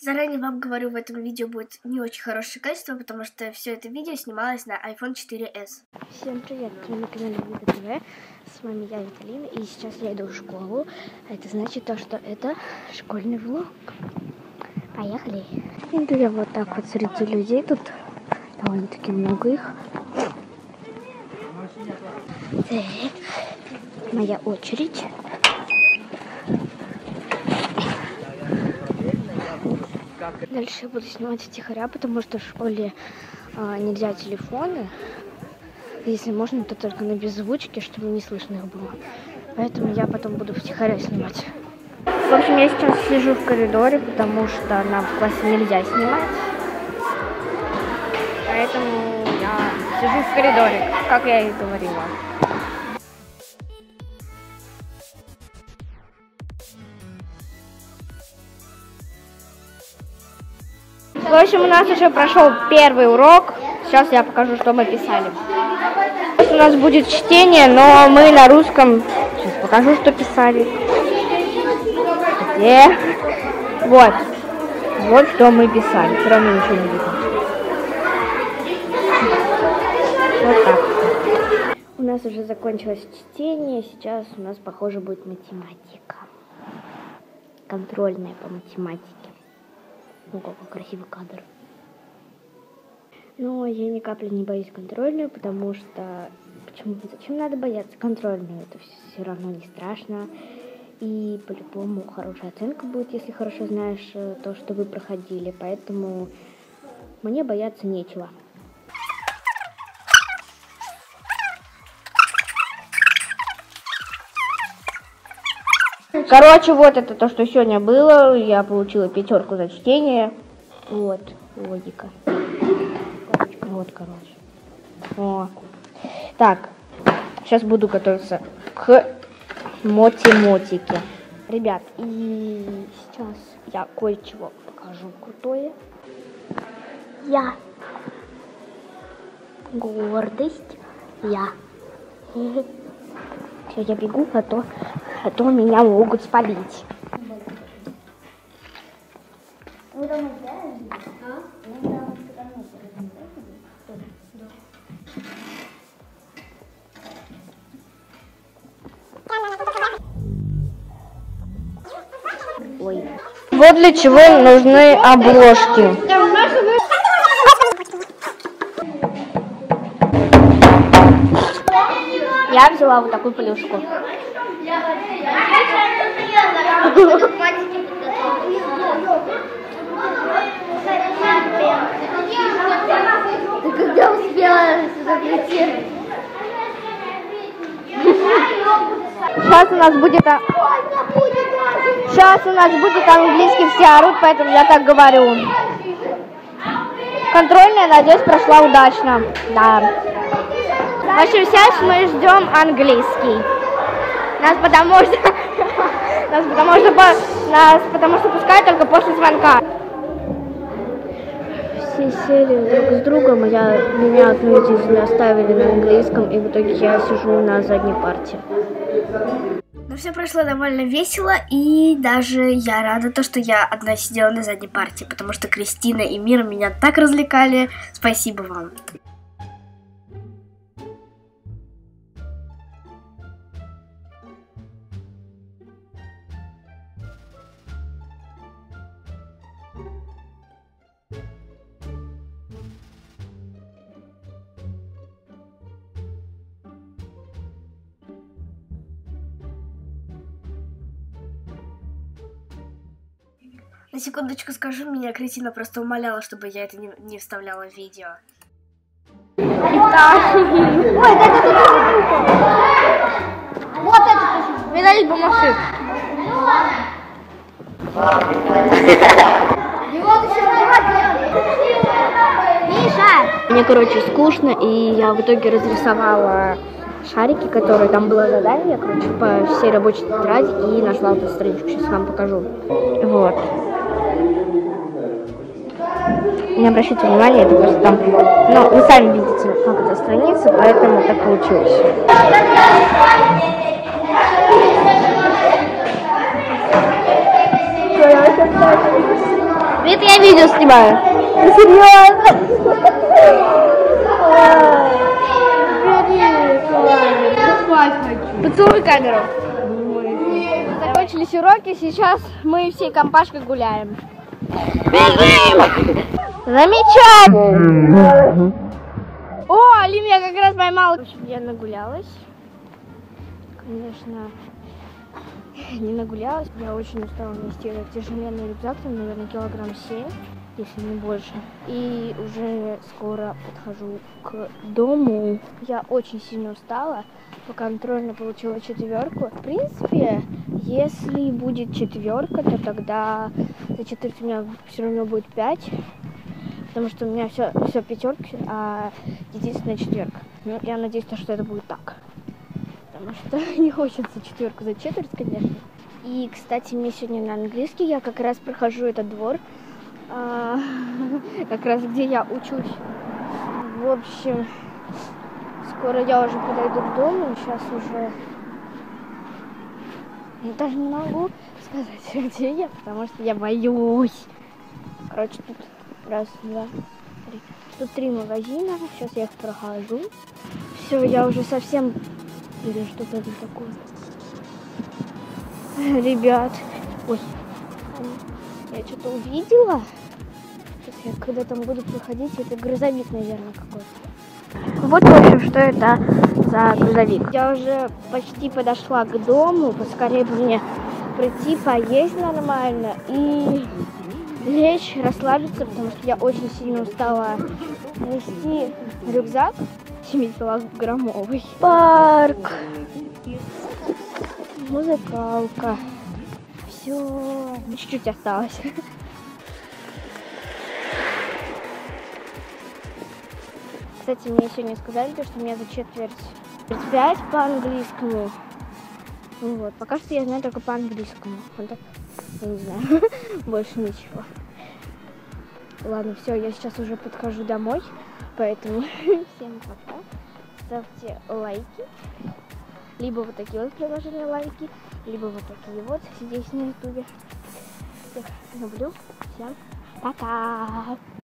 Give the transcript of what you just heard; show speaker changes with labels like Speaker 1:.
Speaker 1: Заранее вам говорю, в этом видео будет не очень хорошее качество, потому что все это видео снималось на iPhone 4s.
Speaker 2: Всем привет, вы на канале Вида ТВ. С вами я, Виталина, и сейчас я иду в школу. Это значит то, что это школьный влог. Поехали! Иду я вот так вот среди людей, тут довольно-таки много их. Так, моя очередь. Дальше я буду снимать втихаря, потому что в школе нельзя телефоны. Если можно, то только на беззвучке, чтобы не слышно их было. Поэтому я потом буду втихаря снимать. В общем, я сейчас сижу в коридоре, потому что нам в классе нельзя снимать. Поэтому я сижу в коридоре, как я и говорила. В общем, у нас уже прошел первый урок. Сейчас я покажу, что мы писали. Сейчас у нас будет чтение, но мы на русском. Сейчас покажу, что писали. Где? Вот. Вот что мы писали. Все равно ничего не видно. Вот так. У нас уже закончилось чтение. Сейчас у нас, похоже, будет математика. Контрольная по математике. Ну, какой красивый кадр. Но я ни капли не боюсь контрольную, потому что... Зачем надо бояться контрольную? Это все равно не страшно. И по-любому хорошая оценка будет, если хорошо знаешь то, что вы проходили. Поэтому мне бояться нечего. Короче, вот это то, что сегодня было. Я получила 5 за чтение. Вот, логика. Вот, короче. О. Так, сейчас буду готовиться к математике. Ребят, и сейчас я кое-чего покажу крутое. Я. Гордость. Я. Все, я бегу, а то меня могут спалить. Ой. Вот для чего нужны обложки. Я взяла вот такую плюшку. Ты когда успела сюда прийти? Сейчас у нас будет английский, все орут, поэтому я так говорю. Контрольная, надеюсь, прошла удачно. Да. В общем, сейчас мы ждем английский. Потому что пускают только после звонка. Все сели друг с другом, меня одну единственную оставили на английском, и в итоге я сижу на задней парте.
Speaker 1: Но все прошло довольно весело, и даже я рада, то, что я одна сидела на задней парте, потому что Кристина и Мира меня так развлекали. Спасибо вам. На секундочку скажу, меня Кристина просто умоляла, чтобы я это не вставляла в видео.
Speaker 2: Итак. Ой, вот это медаль бумажек. Мне, короче, скучно, и я в итоге разрисовала шарики, которые там было задание, короче, по всей рабочей тетради, и нашла эту страничку. Сейчас вам покажу. Вот. Не обращайте внимания, это просто там, ну, вы сами видите, как это страница, поэтому так получилось. Я видео снимаю. Серьезно? Поцелуй камеру. Закончились уроки, сейчас мы всей компашкой гуляем. Бежим! Замечательно! О, Али меня как раз поймала. В общем, я нагулялась. Конечно, не нагулялась. Я очень устала нести этот тяжеленный рюкзак, там, наверное, килограмм 7, если не больше. И уже скоро подхожу к дому. Я очень сильно устала. По контрольно получила 4. В принципе, если будет 4, то тогда за 4 у меня все равно будет 5. Потому что у меня все 5, а единственная 4. Ну, я надеюсь, что это будет так. Потому что не хочется 4 за четверть, конечно. И, кстати, мне сегодня на английский, я как раз прохожу этот двор, как раз где я учусь. В общем, скоро я уже подойду к дому, сейчас уже... Я даже не могу сказать, где я, потому что я боюсь. Короче, тут раз, два, три. Тут 3 магазина, сейчас я их прохожу. Все, я уже совсем... Или что-то такое. Ребят, ой, я что-то увидела. Сейчас я когда там буду проходить, это грузовик, наверное, какой-то. Вот, в общем, что это за грузовик. Я уже почти подошла к дому, поскорее бы мне прийти, поесть нормально и лечь, расслабиться, потому что я очень сильно устала нести рюкзак 7-килограммовый. Парк. Музыкалка. Все. Чуть-чуть осталось. Кстати, мне сегодня сказали, что у меня за четверть 5 по английскому. Вот. Пока что я знаю только по английскому. Вот так, я не знаю. Больше ничего. Ладно, все, я сейчас уже подхожу домой. Поэтому всем пока. Ставьте лайки. Либо вот такие вот приложения лайки, либо вот такие вот здесь на ютубе. Всех люблю. Всем пока.